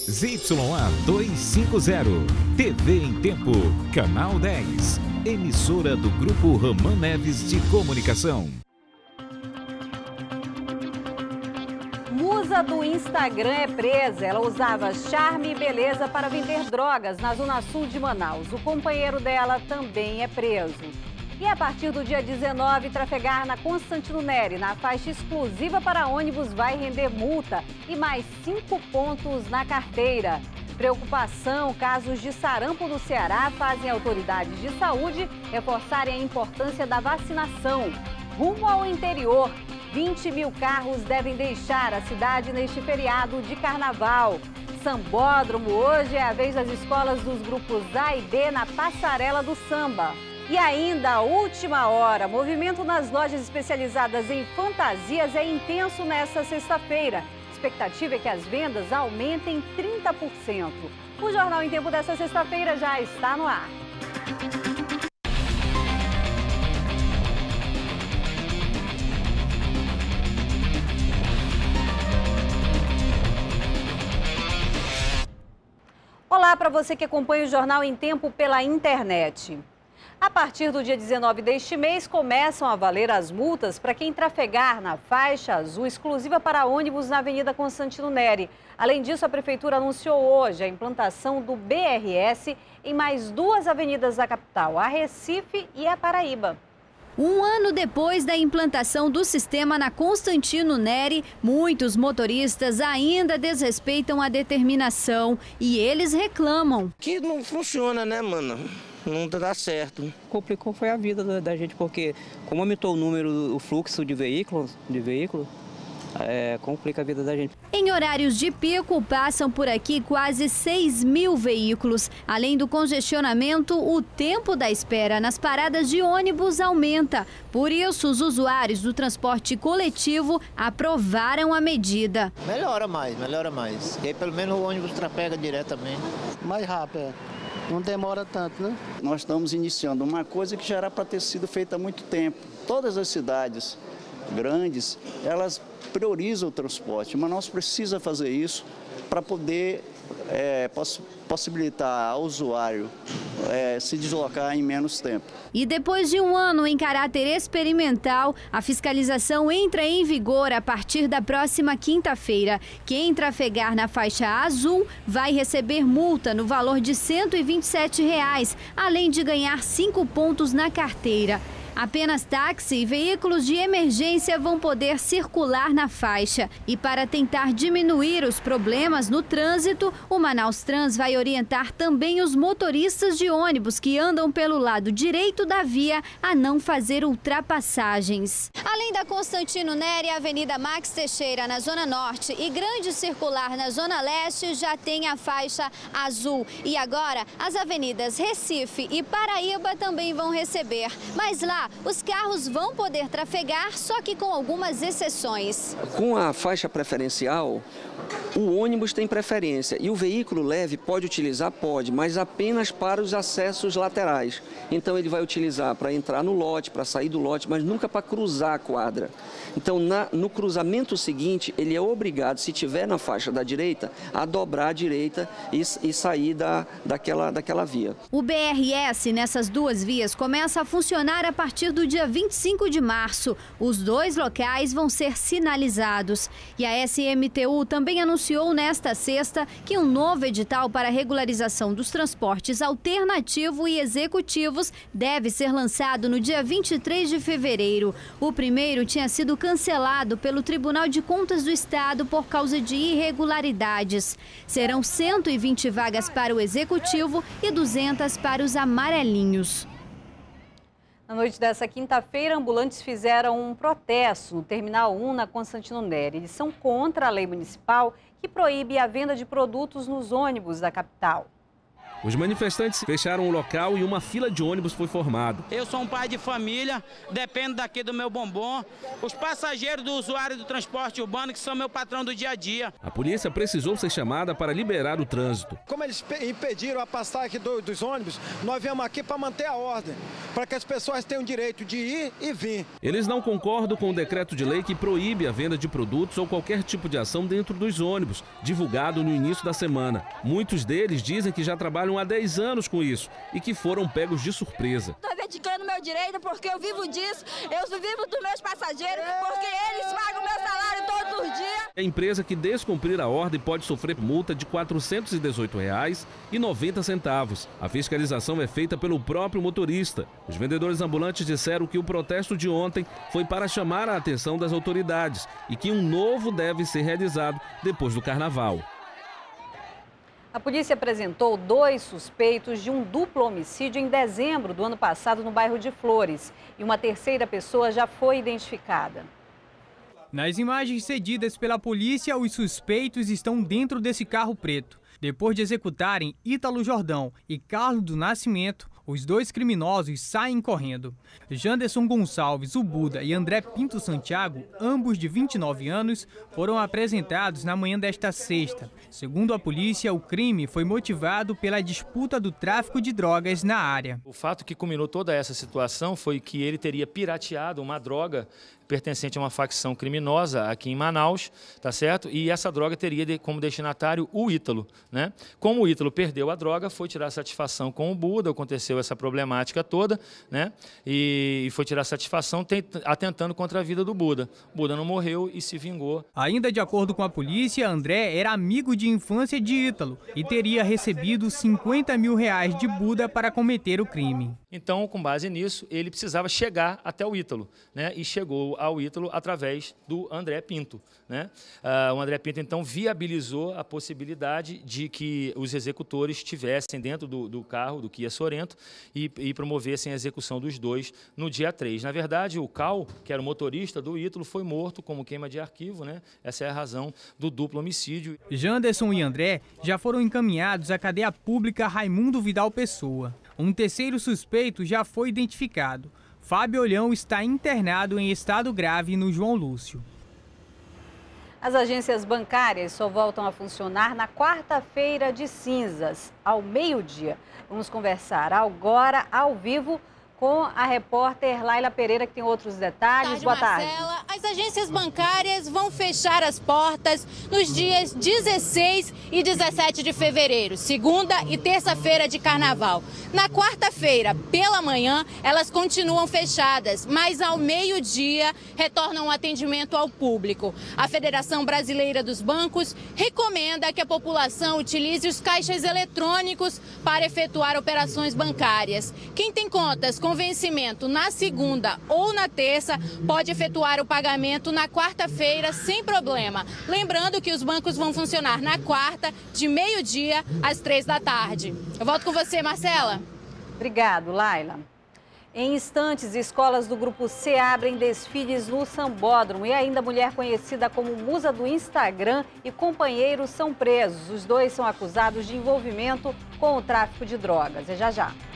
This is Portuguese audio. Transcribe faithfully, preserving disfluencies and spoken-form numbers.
Z Y A duzentos e cinquenta, T V em Tempo, Canal dez, emissora do Grupo Roman Neves de Comunicação. Musa do Instagram é presa. Ela usava charme e beleza para vender drogas na zona sul de Manaus. O companheiro dela também é preso. E a partir do dia dezenove, trafegar na Constantino Neri, na faixa exclusiva para ônibus, vai render multa e mais cinco pontos na carteira. Preocupação, casos de sarampo no Ceará fazem autoridades de saúde reforçarem a importância da vacinação. Rumo ao interior, vinte mil carros devem deixar a cidade neste feriado de carnaval. Sambódromo, hoje é a vez das escolas dos grupos A e B na passarela do samba. E ainda a última hora, movimento nas lojas especializadas em fantasias é intenso nesta sexta-feira. A expectativa é que as vendas aumentem trinta por cento. O Jornal em Tempo desta sexta-feira já está no ar. Olá para você que acompanha o Jornal em Tempo pela internet. A partir do dia dezenove deste mês, começam a valer as multas para quem trafegar na faixa azul exclusiva para ônibus na Avenida Constantino Neri. Além disso, a Prefeitura anunciou hoje a implantação do B R S em mais duas avenidas da capital, a Recife e a Paraíba. Um ano depois da implantação do sistema na Constantino Neri, muitos motoristas ainda desrespeitam a determinação e eles reclamam. Que não funciona, né, mano? Não dá certo. Complicou foi a vida da, da gente, porque como aumentou o número, o fluxo de veículos, de veículos, é, complica a vida da gente. Em horários de pico, passam por aqui quase seis mil veículos. Além do congestionamento, o tempo da espera nas paradas de ônibus aumenta. Por isso, os usuários do transporte coletivo aprovaram a medida. Melhora mais, melhora mais. E aí, pelo menos o ônibus trafega diretamente. Mais rápido, não demora tanto, né? Nós estamos iniciando uma coisa que já era para ter sido feita há muito tempo. Todas as cidades grandes, elas priorizam o transporte. Manaus precisa fazer isso para poder é, poss possibilitar ao usuário é, se deslocar em menos tempo. E depois de um ano em caráter experimental, a fiscalização entra em vigor a partir da próxima quinta-feira. Quem trafegar na faixa azul vai receber multa no valor de cento e vinte e sete reais, além de ganhar cinco pontos na carteira. Apenas táxi e veículos de emergência vão poder circular na faixa. E para tentar diminuir os problemas no trânsito, o Manaus Trans vai orientar também os motoristas de ônibus que andam pelo lado direito da via a não fazer ultrapassagens. Além da Constantino Neri, a Avenida Max Teixeira na Zona Norte e Grande Circular na Zona Leste já tem a faixa azul. E agora as avenidas Recife e Paraíba também vão receber. Mas lá os carros vão poder trafegar, só que com algumas exceções. Com a faixa preferencial, o ônibus tem preferência e o veículo leve pode utilizar? Pode, mas apenas para os acessos laterais. Então ele vai utilizar para entrar no lote, para sair do lote, mas nunca para cruzar a quadra. Então na, no cruzamento seguinte, ele é obrigado, se tiver na faixa da direita, a dobrar à direita e, e sair da, daquela, daquela via. O B R S nessas duas vias começa a funcionar a partir do dia vinte e cinco de março. Os dois locais vão ser sinalizados. E a S M T U também anunciou nesta sexta que um novo edital para regularização dos transportes alternativo e executivos deve ser lançado no dia vinte e três de fevereiro. O primeiro tinha sido cancelado pelo Tribunal de Contas do Estado por causa de irregularidades. Serão cento e vinte vagas para o executivo e duzentas para os amarelinhos. Na noite dessa quinta-feira, ambulantes fizeram um protesto no Terminal um na Constantino Neri. Eles são contra a lei municipal que proíbe a venda de produtos nos ônibus da capital. Os manifestantes fecharam o local e uma fila de ônibus foi formada. Eu sou um pai de família, dependo daqui do meu bombom. Os passageiros do usuário do transporte urbano que são meu patrão do dia a dia. A polícia precisou ser chamada para liberar o trânsito. Como eles impediram a passagem do, dos ônibus, nós viemos aqui para manter a ordem, para que as pessoas tenham o direito de ir e vir. Eles não concordam com o decreto de lei que proíbe a venda de produtos ou qualquer tipo de ação dentro dos ônibus, divulgado no início da semana. Muitos deles dizem que já trabalham há dez anos com isso e que foram pegos de surpresa. Estou reivindicando meu direito porque eu vivo disso, eu vivo dos meus passageiros, porque eles pagam meu salário todos os dias. A empresa que descumprir a ordem pode sofrer multa de quatrocentos e dezoito reais e noventa centavos. A fiscalização é feita pelo próprio motorista. Os vendedores ambulantes disseram que o protesto de ontem foi para chamar a atenção das autoridades e que um novo deve ser realizado depois do carnaval. A polícia apresentou dois suspeitos de um duplo homicídio em dezembro do ano passado no bairro de Flores. E uma terceira pessoa já foi identificada. Nas imagens cedidas pela polícia, os suspeitos estão dentro desse carro preto. Depois de executarem Ítalo Jordão e Carlos do Nascimento, os dois criminosos saem correndo. Janderson Gonçalves, o Buda, e André Pinto Santiago, ambos de vinte e nove anos, foram apresentados na manhã desta sexta. Segundo a polícia, o crime foi motivado pela disputa do tráfico de drogas na área. O fato que culminou toda essa situação foi que ele teria pirateado uma droga pertencente a uma facção criminosa aqui em Manaus, tá certo? E essa droga teria de, como destinatário o Ítalo, né? Como o Ítalo perdeu a droga, foi tirar satisfação com o Buda, aconteceu essa problemática toda, né? E foi tirar satisfação atentando contra a vida do Buda. O Buda não morreu e se vingou. Ainda de acordo com a polícia, André era amigo de infância de Ítalo e teria recebido cinquenta mil reais de Buda para cometer o crime. Então, com base nisso, ele precisava chegar até o Ítalo, né? E chegou ao Ítalo através do André Pinto, né? Uh, o André Pinto, então, viabilizou a possibilidade de que os executores estivessem dentro do, do carro, do Kia Sorento, e, e promovessem a execução dos dois no dia três. Na verdade, o Cal, que era o motorista do Ítalo, foi morto como queima de arquivo, né? Essa é a razão do duplo homicídio. Janderson e André já foram encaminhados à cadeia pública Raimundo Vidal Pessoa. Um terceiro suspeito já foi identificado. Fábio Olhão está internado em estado grave no João Lúcio. As agências bancárias só voltam a funcionar na quarta-feira de cinzas, ao meio-dia. Vamos conversar agora, ao vivo, com a repórter Laila Pereira, que tem outros detalhes. Boa tarde, Boa tarde. Marcela. As agências bancárias vão fechar as portas nos dias dezesseis e dezessete de fevereiro, segunda e terça-feira de carnaval. Na quarta-feira, pela manhã, elas continuam fechadas, mas ao meio-dia retornam o atendimento ao público. A Federação Brasileira dos Bancos recomenda que a população utilize os caixas eletrônicos para efetuar operações bancárias. Quem tem contas com vencimento na segunda ou na terça pode efetuar o pagamento na quarta-feira sem problema. Lembrando que os bancos vão funcionar na quarta, de meio-dia às três da tarde. Eu volto com você, Marcela. Obrigado, Laila. Em instantes, escolas do Grupo C abrem desfiles no Sambódromo e ainda a mulher conhecida como musa do Instagram e companheiros são presos. Os dois são acusados de envolvimento com o tráfico de drogas. É já já.